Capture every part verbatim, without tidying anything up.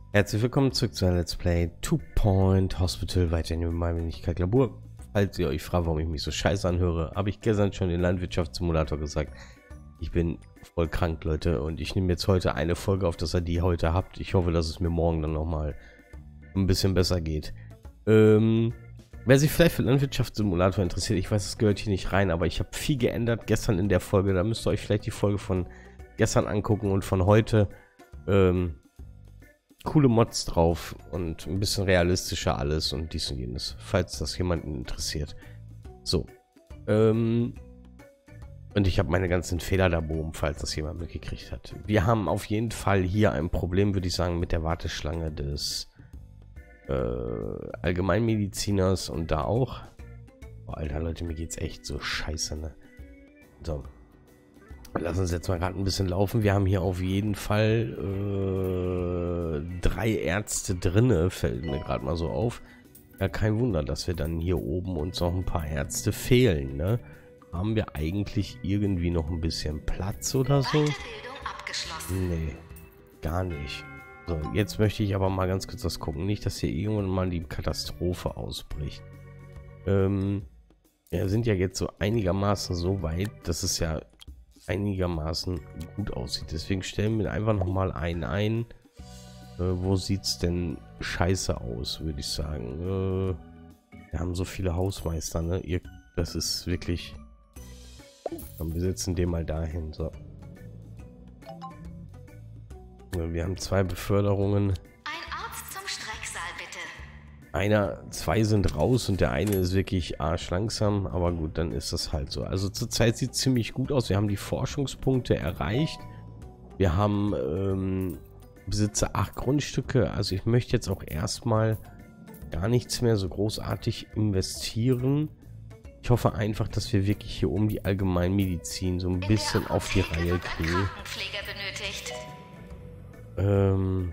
Herzlich willkommen zurück zu einem Let's Play Two Point Hospital, weiterhin mit meiner Wenigkeit Labur. Falls ihr euch fragt, warum ich mich so scheiße anhöre, habe ich gestern schon den Landwirtschaftssimulator gesagt. Ich bin voll krank, Leute, und ich nehme jetzt heute eine Folge auf, dass ihr die heute habt. Ich hoffe, dass es mir morgen dann nochmal ein bisschen besser geht. Ähm, wer sich vielleicht für Landwirtschaftssimulator interessiert, ich weiß, es gehört hier nicht rein, aber ich habe viel geändert gestern in der Folge. Da müsst ihr euch vielleicht die Folge von gestern angucken und von heute. Ähm, coole Mods drauf und ein bisschen realistischer alles und dies und jenes, falls das jemanden interessiert. So. Ähm, und ich habe meine ganzen Fehler da oben, falls das jemand mitgekriegt hat. Wir haben auf jeden Fall hier ein Problem, würde ich sagen, mit der Warteschlange des äh, Allgemeinmediziners und da auch. Oh, Alter, Leute, mir geht's echt so scheiße, ne? So. Lass uns jetzt mal gerade ein bisschen laufen. Wir haben hier auf jeden Fall äh, drei Ärzte drinne, fällt mir gerade mal so auf. Ja, kein Wunder, dass wir dann hier oben uns noch ein paar Ärzte fehlen, ne? Haben wir eigentlich irgendwie noch ein bisschen Platz oder so? Nee, gar nicht. So, jetzt möchte ich aber mal ganz kurz was gucken. Nicht, dass hier irgendwann mal die Katastrophe ausbricht. Ähm, wir sind ja jetzt so einigermaßen so weit, dass es ja einigermaßen gut aussieht. Deswegen stellen wir einfach noch mal einen ein. Äh, wo sieht's denn scheiße aus, würde ich sagen. Äh, wir haben so viele Hausmeister, ne? Ihr, das ist wirklich... Und wir setzen den mal dahin. So. Ja, wir haben zwei Beförderungen. Ein Arzt zum Strecksaal, bitte. Einer, zwei sind raus und der eine ist wirklich arschlangsam, aber gut, dann ist das halt so. Also zurzeit sieht es ziemlich gut aus. Wir haben die Forschungspunkte erreicht. Wir haben ähm, besitze acht Grundstücke. Also ich möchte jetzt auch erstmal gar nichts mehr so großartig investieren. Ich hoffe einfach, dass wir wirklich hier oben die Allgemeinmedizin so ein bisschen auf die Reihe kriegen. Ähm...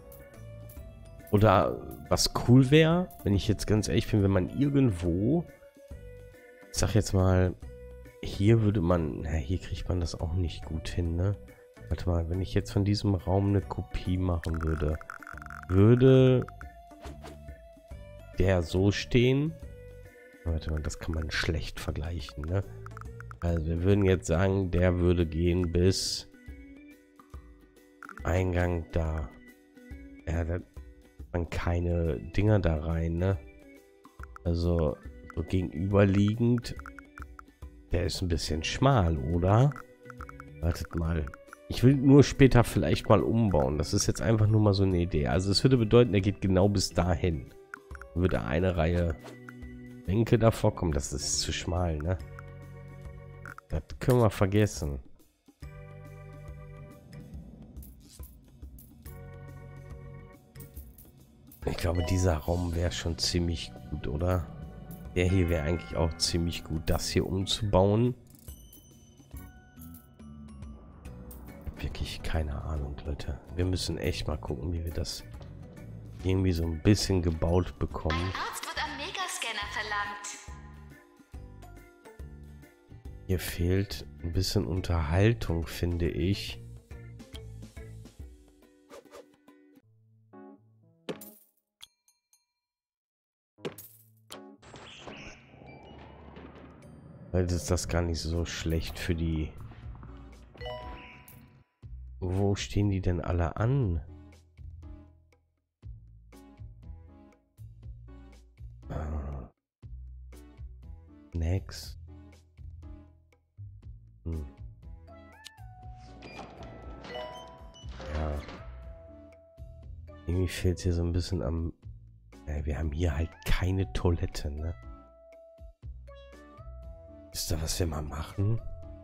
Oder was cool wäre, wenn ich jetzt ganz ehrlich bin, wenn man irgendwo, ich sag jetzt mal, hier würde man, na, hier kriegt man das auch nicht gut hin, ne? Warte mal, wenn ich jetzt von diesem Raum eine Kopie machen würde, würde der so stehen? Warte mal, das kann man schlecht vergleichen, ne? Also wir würden jetzt sagen, der würde gehen bis Eingang da. Ja, da keine Dinger da rein, ne? Also so gegenüberliegend, der ist ein bisschen schmal, oder? Wartet mal. Ich will nur später vielleicht mal umbauen. Das ist jetzt einfach nur mal so eine Idee. Also es würde bedeuten, er geht genau bis dahin. Würde eine Reihe Bänke davor kommen. Das ist zu schmal, ne? Das können wir vergessen. Ich glaube, dieser Raum wäre schon ziemlich gut, oder? Der hier wäre eigentlich auch ziemlich gut, das hier umzubauen. Wirklich keine Ahnung, Leute. Wir müssen echt mal gucken, wie wir das irgendwie so ein bisschen gebaut bekommen. Ein Arzt wird am Megascanner verlangt. Hier fehlt ein bisschen Unterhaltung, finde ich. Weil ist das gar nicht so schlecht für die... Wo stehen die denn alle an? Ah. Next. Hm. Ja. Irgendwie fehlt es hier so ein bisschen am... Ja, wir haben hier halt keine Toilette, ne? Wisst ihr, was wir mal machen?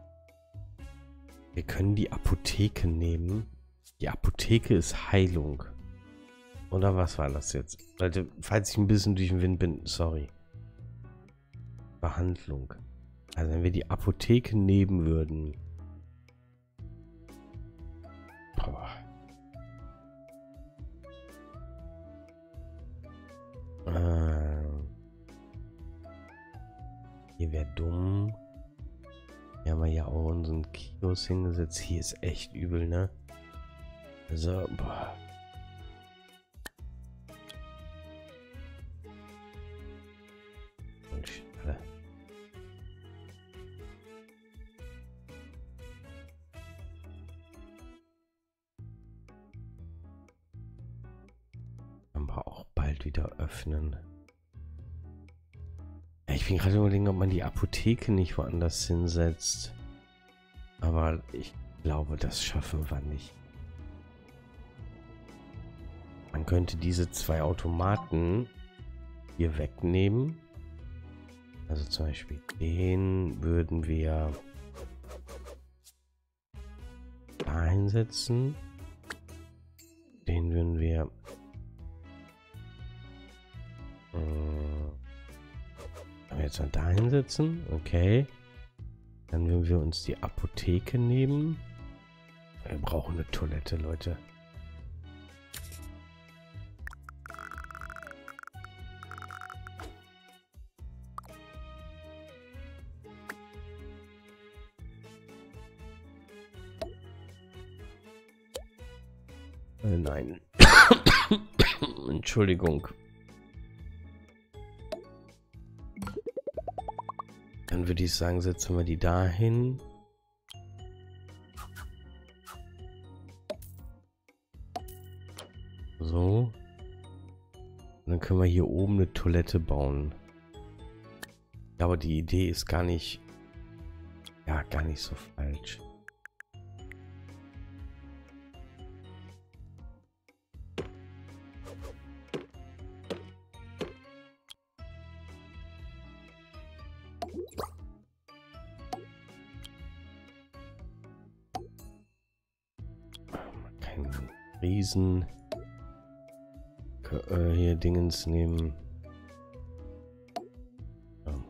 Wir können die Apotheke nehmen. Die Apotheke ist Heilung. Oder was war das jetzt? Leute, falls ich ein bisschen durch den Wind bin, sorry. Behandlung. Also wenn wir die Apotheke nehmen würden. Boah. Ähm. Hier wäre dumm. Hier haben wir ja auch unseren Kiosk hingesetzt. Hier ist echt übel, ne? Also, boah. bald wieder öffnen. Ja, ich bin gerade überlegen, ob man die Apotheke nicht woanders hinsetzt. Aber ich glaube, das schaffen wir nicht. Man könnte diese zwei Automaten hier wegnehmen. Also zum Beispiel den würden wir da einsetzen. Den würden wir äh, jetzt mal da hinsetzen. Okay. Dann würden wir uns die Apotheke nehmen. Wir brauchen eine Toilette, Leute. Äh, nein. Entschuldigung. Dann würde ich sagen, setzen wir die dahin. So. Und dann können wir hier oben eine Toilette bauen. Aber die Idee ist gar nicht, ja, gar nicht so falsch. Kein Riesen äh, hier Dingens nehmen. Ja.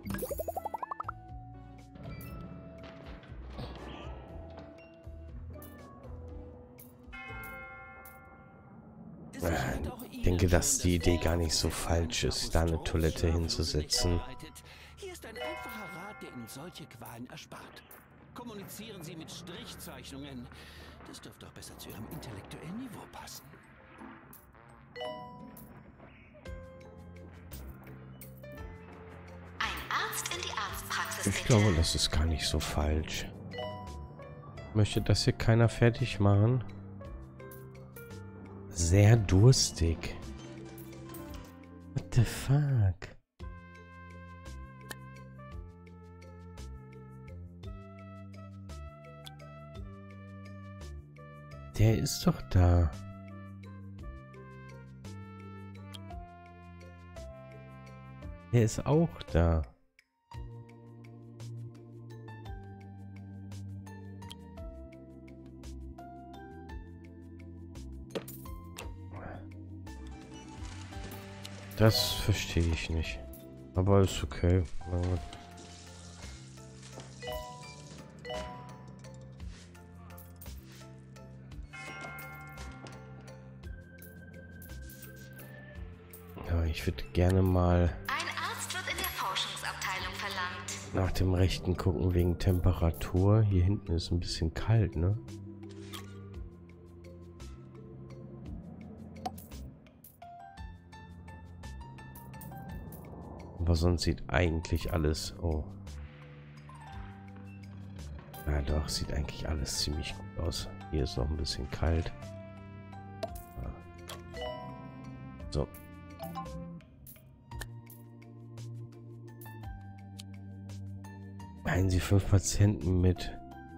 Ich denke, dass die Idee gar nicht so falsch ist, da eine Toilette hinzusetzen. Hier ist ein einfacher Rat, der Ihnen solche Qualen erspart. Kommunizieren Sie mit Strichzeichnungen. Das dürfte auch besser zu Ihrem intellektuellen Niveau passen. Ein Arzt in die Arztpraxis, Ich bitte. glaube, das ist gar nicht so falsch. Möchte das hier keiner fertig machen? Sehr durstig. What the fuck? Der ist doch da. Der ist auch da. Das verstehe ich nicht. Aber ist okay. Ja, ich würde gerne mal Ein Arzt wird in der Forschungsabteilung verlangt. nach dem Rechten gucken wegen Temperatur. Hier hinten ist ein bisschen kalt, ne? Aber sonst sieht eigentlich alles... Oh. Ja doch, sieht eigentlich alles ziemlich gut aus. Hier ist noch ein bisschen kalt. Ja. So. Heilen Sie fünf Patienten mit...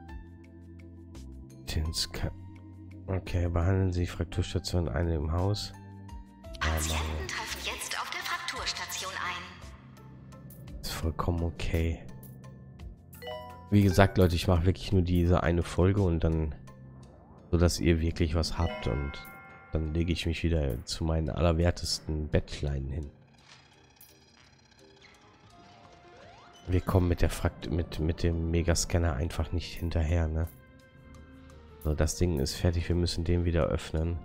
Tinska. Okay, behandeln Sie Frakturstation eine im Haus. Patienten treffen jetzt auf der Frakturstation ein. Ist vollkommen okay. Wie gesagt, Leute, ich mache wirklich nur diese eine Folge und dann, so dass ihr wirklich was habt, und dann lege ich mich wieder zu meinen allerwertesten Bettlein hin. Wir kommen mit der Frakt mit mit dem Megascanner einfach nicht hinterher, ne? So, das Ding ist fertig, wir müssen den wieder öffnen.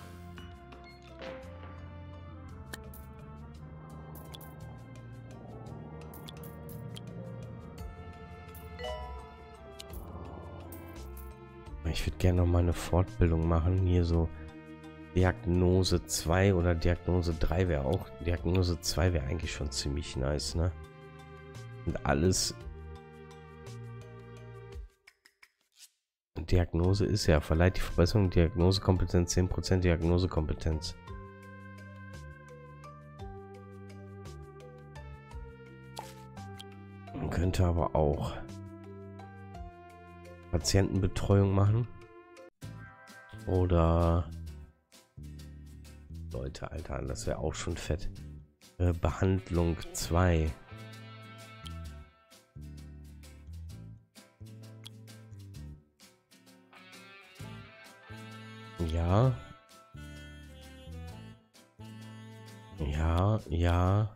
Ich würde gerne noch mal eine Fortbildung machen. Hier so Diagnose zwei oder Diagnose drei wäre auch. Diagnose zwei wäre eigentlich schon ziemlich nice, ne? Und alles. Diagnose ist ja, verleiht die Verbesserung Diagnosekompetenz zehn Prozent Diagnosekompetenz. Man könnte aber auch Patientenbetreuung machen. Oder Leute, Alter, das wäre auch schon fett. Äh, Behandlung zwei. Ja. Ja, ja.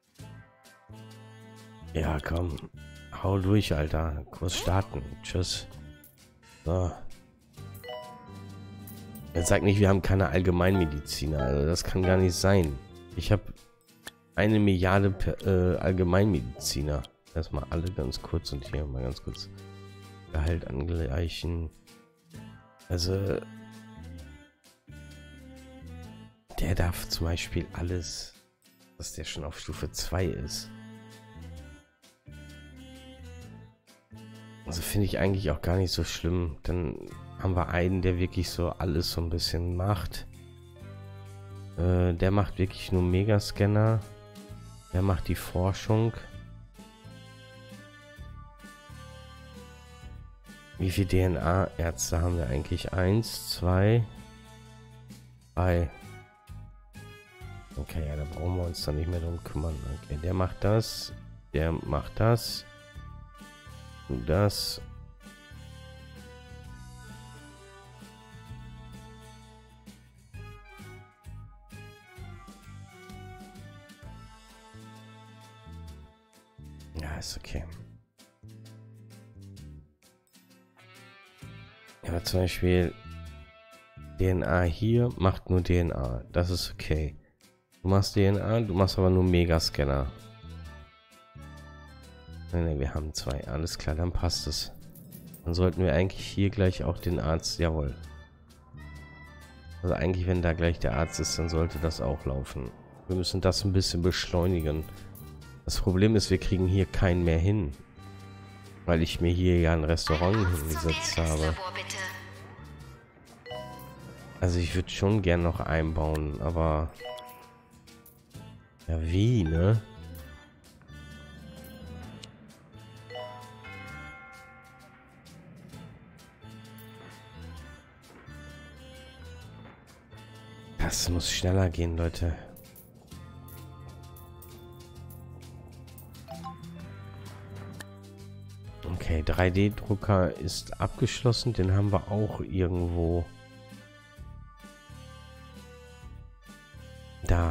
Ja, komm. Hau durch, Alter. Kurs starten. Tschüss. So. Jetzt sag nicht, wir haben keine Allgemeinmediziner. Also das kann gar nicht sein. Ich habe eine Milliarde per, äh, Allgemeinmediziner. Erstmal alle ganz kurz und hier mal ganz kurz Gehalt angleichen. Also der darf zum Beispiel alles, dass der schon auf Stufe zwei ist. Also finde ich eigentlich auch gar nicht so schlimm. Dann haben wir einen, der wirklich so alles so ein bisschen macht. Äh, der macht wirklich nur Megascanner. Der macht die Forschung. Wie viele D N A-Ärzte haben wir eigentlich? Eins, zwei, drei. Okay, ja, da brauchen wir uns dann nicht mehr drum kümmern. Okay, der macht das. Der macht das. Und das. Ja, ist okay. Ja, zum Beispiel D N A hier macht nur D N A. Das ist okay. Du machst D N A, du machst aber nur Megascanner. Nein, nein, wir haben zwei. Alles klar, dann passt es. Dann sollten wir eigentlich hier gleich auch den Arzt. Jawohl. Also eigentlich, wenn da gleich der Arzt ist, dann sollte das auch laufen. Wir müssen das ein bisschen beschleunigen. Das Problem ist, wir kriegen hier keinen mehr hin. Weil ich mir hier ja ein Restaurant hingesetzt habe. Also ich würde schon gern noch einbauen, aber... Ja, wie, ne? Das muss schneller gehen, Leute. Okay, drei D Drucker ist abgeschlossen. Den haben wir auch irgendwo. Da.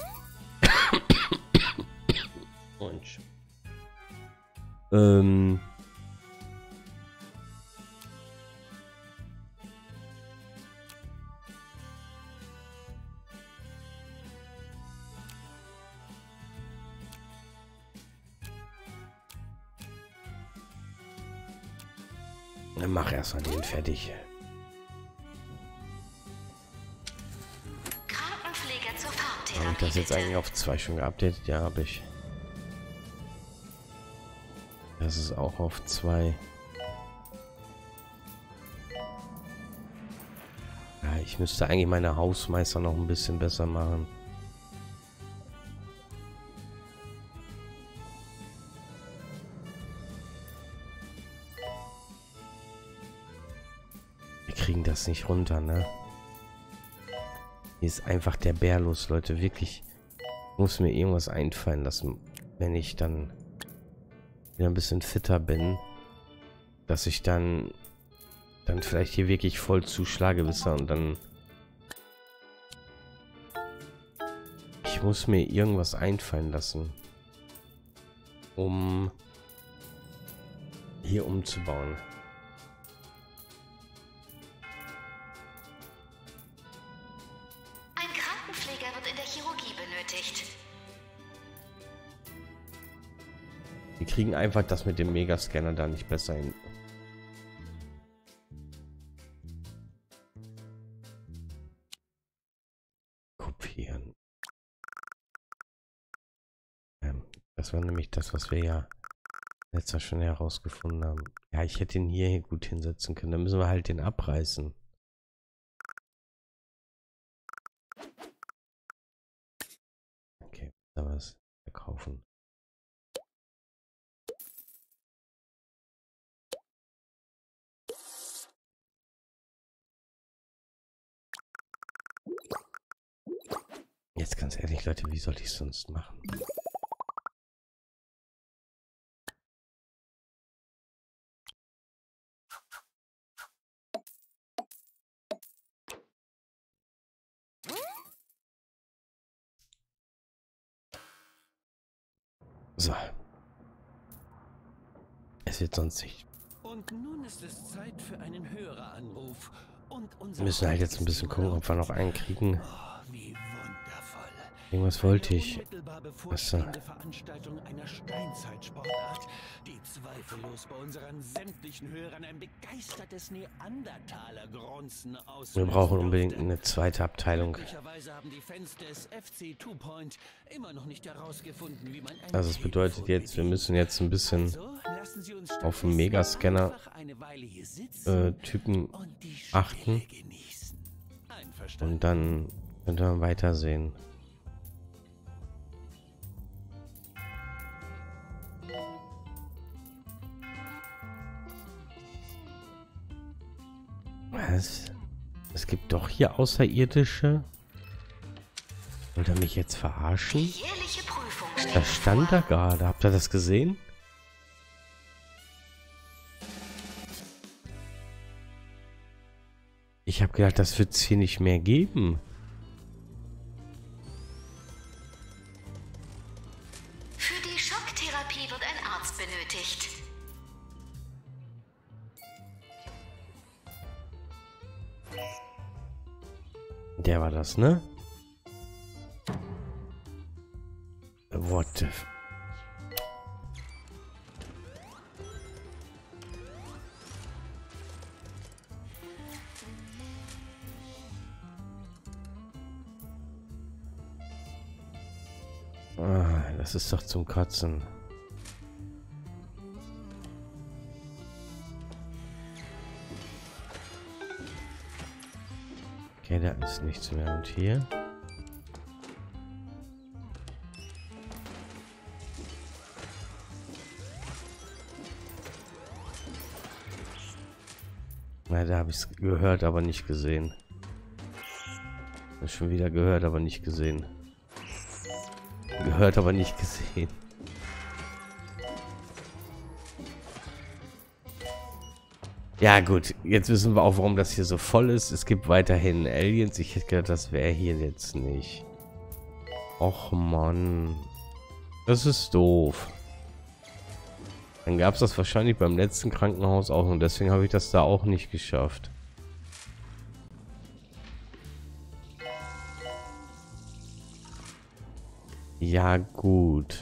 Und. Ähm. Dann mach erstmal den fertig. Krankenpfleger zur Farbtherapie. Habe ich das jetzt eigentlich auf zwei schon geupdatet? Ja, habe ich. Das ist auch auf zwei. Ja, ich müsste eigentlich meine Hausmeister noch ein bisschen besser machen. Kriegen das nicht runter, ne? Hier ist einfach der Bär los, Leute. Wirklich muss mir irgendwas einfallen lassen, wenn ich dann wieder ein bisschen fitter bin, dass ich dann dann vielleicht hier wirklich voll zuschlage bisher und dann ich muss mir irgendwas einfallen lassen, um hier umzubauen. Wir kriegen einfach das mit dem Megascanner da nicht besser hin. Kopieren. Ähm, das war nämlich das, was wir ja letztes schon herausgefunden haben. Ja, ich hätte ihn hier gut hinsetzen können. Dann müssen wir halt den abreißen. Okay, da was verkaufen. Jetzt ganz ehrlich, Leute, wie soll ich es sonst machen? So. Es wird sonst nicht. Und nun ist es Zeit für einen Höreranruf. Und unser Wir müssen halt jetzt ein bisschen gucken, ob wir noch einen kriegen. Oh, wie wundervoll. Irgendwas wollte ich. Unmittelbar Was? bevorstehende Veranstaltung einer Steinzeitsportart, die zweifellos bei unseren sämtlichen Hörern ein begeistertes Neandertaler-Grunzen auslösen Wir brauchen unbedingt dürfte. eine zweite Abteilung. Möglicherweise haben die Fans des F C Two Point immer noch nicht herausgefunden, wie man ein Also es bedeutet jetzt, wir müssen jetzt ein bisschen Also, lassen Sie uns auf den stattdessen Megascanner einfach eine Weile hier sitzen äh, Typen und die achten. Stille genießen. Einverstanden. Und dann können wir weitersehen. Was? Es gibt doch hier Außerirdische. Wollt ihr mich jetzt verarschen? Jährliche Prüfung steht Das stand da bevor. gerade. Habt ihr das gesehen? Ich habe gedacht, das wird es hier nicht mehr geben. Für die Schocktherapie wird ein Arzt benötigt. Der war das, ne? What the f- Ah, das ist doch zum Kotzen. Okay, da ist nichts mehr. Und hier? Na, da habe ich es gehört, aber nicht gesehen. Das schon wieder gehört, aber nicht gesehen. Gehört, aber nicht gesehen. Ja gut, jetzt wissen wir auch, warum das hier so voll ist. Es gibt weiterhin Aliens. Ich hätte gedacht, das wäre hier jetzt nicht. Och Mann. Das ist doof. Dann gab es das wahrscheinlich beim letzten Krankenhaus auch und deswegen habe ich das da auch nicht geschafft. Ja gut.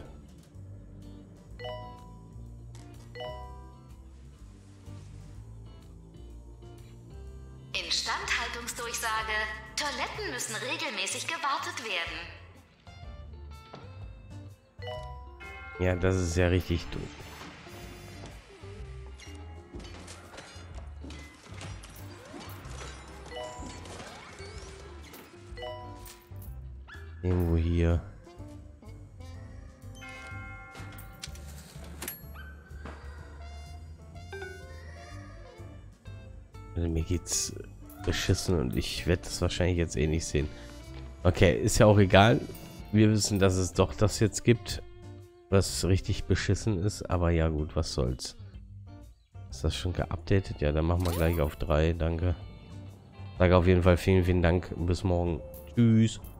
Instandhaltungsdurchsage. Toiletten müssen regelmäßig gewartet werden. Ja, das ist ja richtig doof. Irgendwo hier. Also mir geht's beschissen und ich werde das wahrscheinlich jetzt eh nicht sehen. Okay, ist ja auch egal. Wir wissen, dass es doch das jetzt gibt, was richtig beschissen ist. Aber ja gut, was soll's. Ist das schon geupdatet? Ja, dann machen wir gleich auf drei. Danke. Sage auf jeden Fall vielen, vielen Dank. Bis morgen. Tschüss.